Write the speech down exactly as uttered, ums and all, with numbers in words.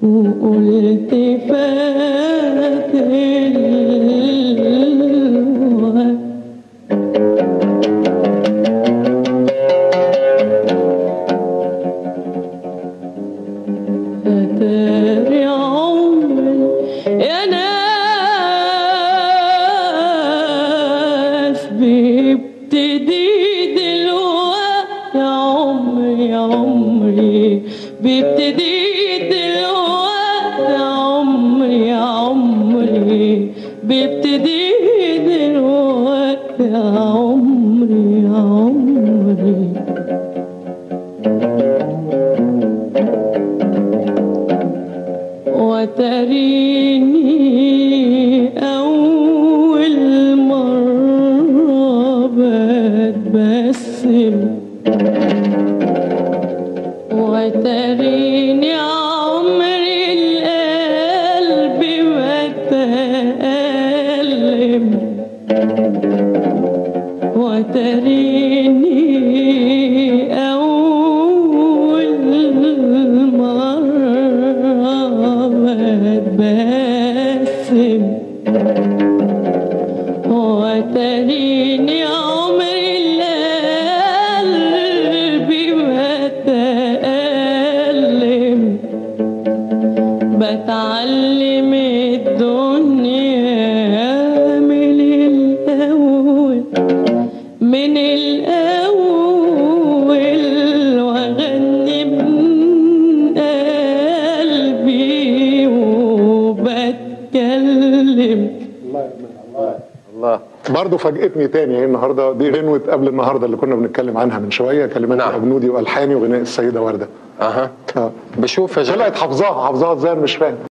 وقلت فات الوقت. اتاري عمري يا ناس بيبتدي دلوقتي، يا عمري يا عمري بيبتدي دلوقتي، يا عمري يا عمري بيبتدي دلوقتي، يا عمري يا عمري. وتريني أول مرة بتبسم، وتريني عمري القلب بتألم، وتريني أول مرة بتبسم، وتريني عمري القلب بتألم، بتعلم الدنيا من الأول من الأول، وأغني من قلبي وبتكلم. الله الله الله. برضه فاجئتني تاني النهارده، دي غنوة قبل النهارده اللي كنا بنتكلم عنها من شويه، كلمات نعم. أبنودي والحاني وغناء السيده ورده. اها اه بشوف طلعت حافظاها حافظاها ازاي مش فاهم.